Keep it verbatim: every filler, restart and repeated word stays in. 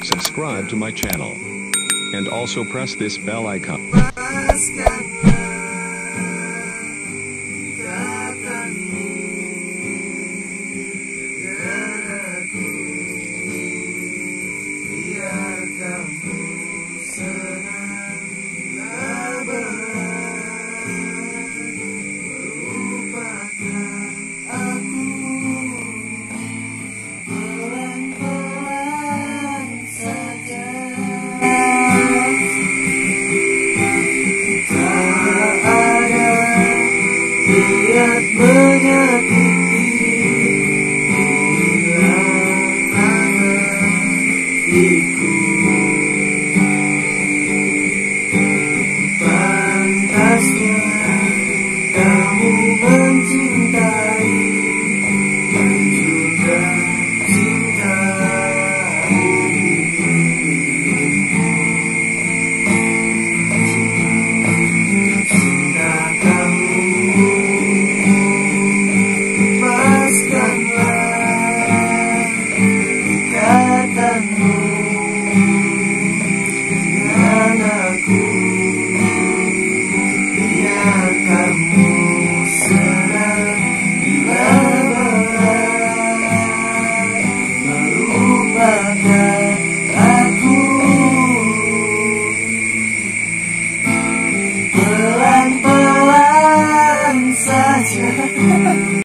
subscribe to my channel. And also press this bell icon. Niat menyakiti bila hatiku, pantasnya kamu mencintai dan juga cintamu cinta kamu. Dengan aku, biar kamu senang bila berat melupakan aku. Pelan-pelan saja.